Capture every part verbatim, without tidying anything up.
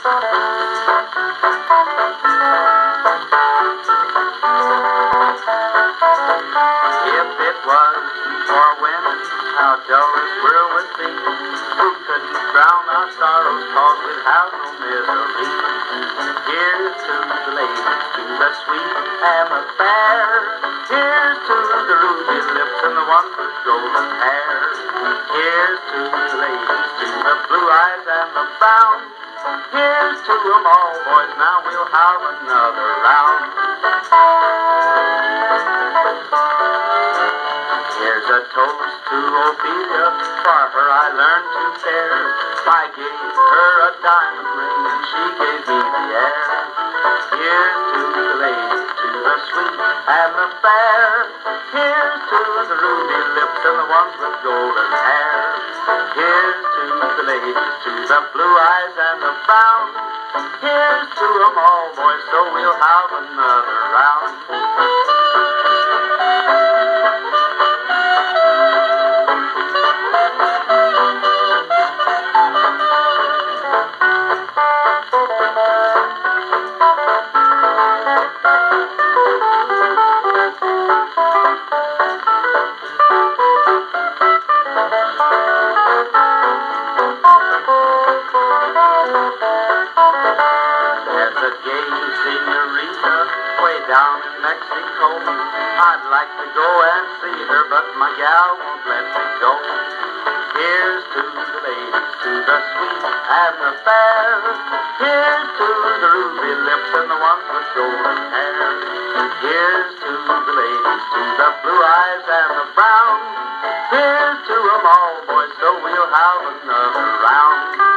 If it was for women, how dull this world would be. Who couldn't drown our sorrows, cause we'd have no misery. Here's to the lady, to the sweet and the fair. Here's to the ruby lips and the ones with golden hair. Here's to the ladies, to the blue eyes and the brown. Here's to them all, boys, now we'll have another round. Here's a toast to Ophelia, for her I learned to care. I gave her a diamond ring and she gave me the air. Here's to the lady, to the sweet and the fair. Here's to the ruby lips and the ones with golden hair. Here's to the ladies, to the blue eyes and the brown. Here's to them all, boys, so we'll have another round. Down in Mexico, I'd like to go and see her, but my gal won't let me go. Here's to the ladies, to the sweet and the fair. Here's to the ruby lips and the ones with golden hair. Here's to the ladies, to the blue eyes and the brown. Here's to them all, boys, so we'll have another round.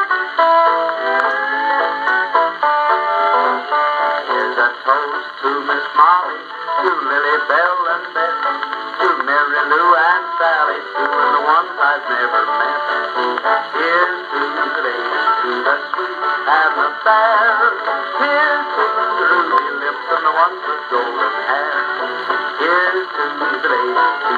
Here's a toast to Miss Molly, to Lily Bell and Beth, to Mary Lou and Sally, two of the ones I've never met. Here's to the ladies, to the sweet and the fair. Here's to the ruby lips and the ones with golden hair. Here's to the ladies, to